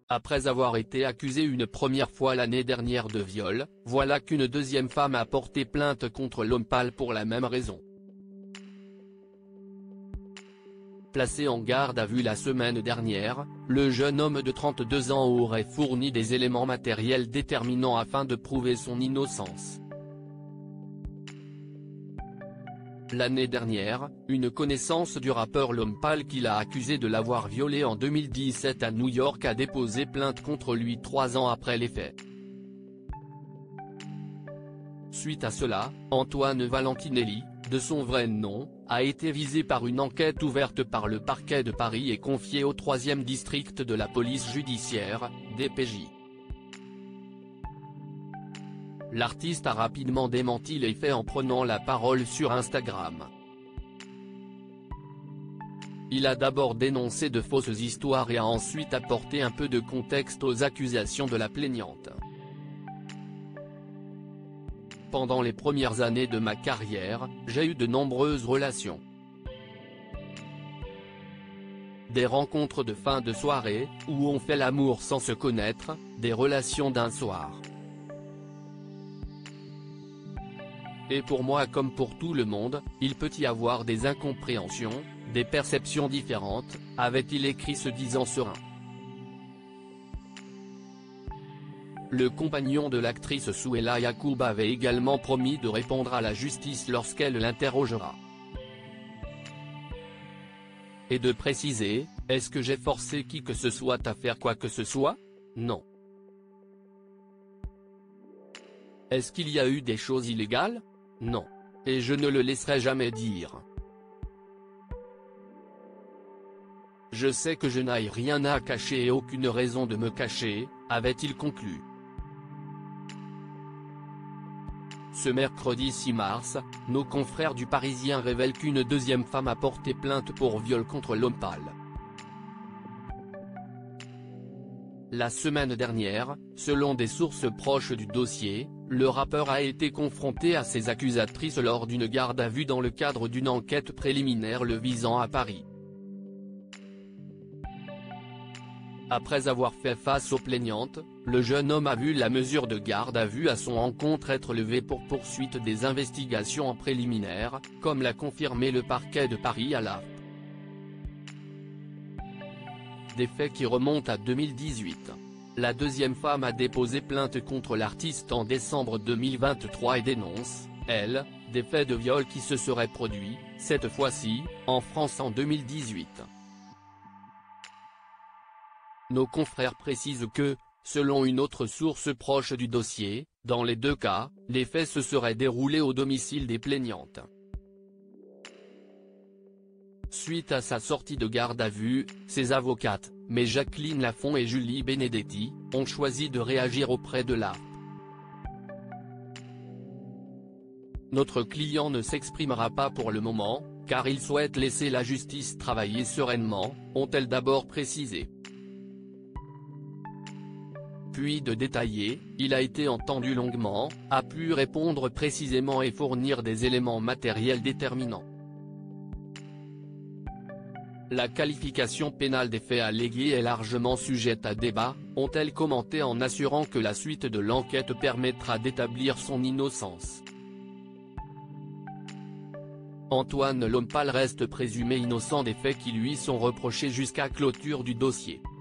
Après avoir été accusé une première fois l'année dernière de viol, voilà qu'une deuxième femme a porté plainte contre l'homme pâle pour la même raison. Placé en garde à vue la semaine dernière, le jeune homme de 32 ans aurait fourni des éléments matériels déterminants afin de prouver son innocence. L'année dernière, une connaissance du rappeur l'homme pâle qui l'a accusé de l'avoir violé en 2017 à New York a déposé plainte contre lui 3 ans après les faits. Suite à cela, Antoine Valentinelli, de son vrai nom, a été visé par une enquête ouverte par le parquet de Paris et confiée au 3e district de la police judiciaire, DPJ. L'artiste a rapidement démenti les faits en prenant la parole sur Instagram. Il a d'abord dénoncé de fausses histoires et a ensuite apporté un peu de contexte aux accusations de la plaignante. Pendant les premières années de ma carrière, j'ai eu de nombreuses relations. Des rencontres de fin de soirée, où on fait l'amour sans se connaître, des relations d'un soir. Et pour moi comme pour tout le monde, il peut y avoir des incompréhensions, des perceptions différentes, avait-il écrit se disant serein. Le compagnon de l'actrice Souheila Yacoub avait également promis de répondre à la justice lorsqu'elle l'interrogera. Et de préciser, est-ce que j'ai forcé qui que ce soit à faire quoi que ce soit? Non. Est-ce qu'il y a eu des choses illégales? Non. Et je ne le laisserai jamais dire. Je sais que je n'ai rien à cacher et aucune raison de me cacher, avait-il conclu. Ce mercredi 6 mars, nos confrères du Parisien révèlent qu'une deuxième femme a porté plainte pour viol contre l'homme pâle. La semaine dernière, selon des sources proches du dossier, le rappeur a été confronté à ses accusatrices lors d'une garde à vue dans le cadre d'une enquête préliminaire le visant à Paris. Après avoir fait face aux plaignantes, le jeune homme a vu la mesure de garde à vue à son encontre être levée pour poursuite des investigations en préliminaire, comme l'a confirmé le parquet de Paris à l'AFP. Des faits qui remontent à 2018. La deuxième femme a déposé plainte contre l'artiste en décembre 2023 et dénonce, elle, des faits de viol qui se seraient produits, cette fois-ci, en France en 2018. Nos confrères précisent que, selon une autre source proche du dossier, dans les deux cas, les faits se seraient déroulés au domicile des plaignantes. Suite à sa sortie de garde à vue, ses avocates, mais Jacqueline Lafont et Julie Benedetti, ont choisi de réagir auprès de l'AFP. Notre client ne s'exprimera pas pour le moment, car il souhaite laisser la justice travailler sereinement, ont-elles d'abord précisé. Puis de détailler, il a été entendu longuement, a pu répondre précisément et fournir des éléments matériels déterminants. La qualification pénale des faits allégués est largement sujette à débat, ont-elles commenté en assurant que la suite de l'enquête permettra d'établir son innocence. Antoine l'homme pâle reste présumé innocent des faits qui lui sont reprochés jusqu'à clôture du dossier.